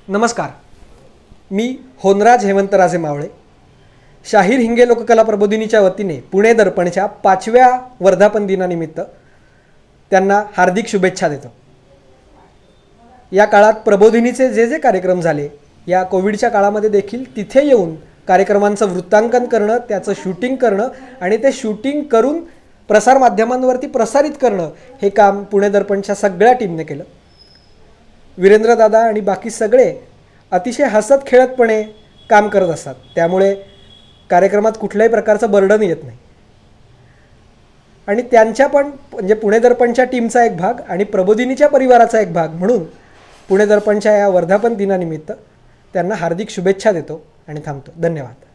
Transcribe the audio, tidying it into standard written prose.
नमस्कार, मी होनराज हेमंतराजे मावळे. शाहीर हिंगे लोककला प्रबोधिनीच्या वतीने पुणे दर्पणच्या 5व्या वर्धापन दिनानिमित्त त्यांना हार्दिक शुभेच्छा देतो. या काळात प्रबोधिनीचे जे कार्यक्रम झाले, या कोविडच्या काळामध्ये देखील तिथे येऊन कार्यक्रमांचं वृत्तांकन करणं, त्याचं शूटिंग करणं आणि ते शूटिंग करून प्रसारमाध्यमांवरती प्रसारित करणं, हे काम पुणे दर्पणच्या सगळ्या टीमने केलं. वीरेंद्रदादा आणि बाकी सगळे अतिशय हसत खेळतपणे काम करत असतात, त्यामुळे कार्यक्रमात कुठल्याही प्रकारचं बर्डन येत नाही. आणि त्यांच्या पण म्हणजे पुणे दर्पणच्या टीमचा एक भाग आणि प्रबोधिनीच्या परिवाराचा एक भाग म्हणून पुणे दर्पणच्या या वर्धापन दिनानिमित्त त्यांना हार्दिक शुभेच्छा देतो आणि थांबतो. धन्यवाद.